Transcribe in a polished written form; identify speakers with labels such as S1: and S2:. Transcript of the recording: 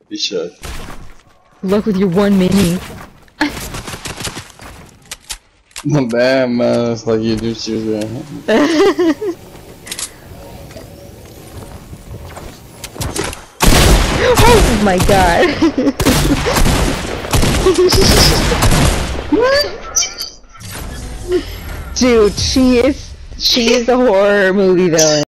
S1: You should.
S2: Good luck with your one mini.
S1: Damn, man, it's like you do choose that.
S2: Oh my god. Dude, she is a horror movie villain.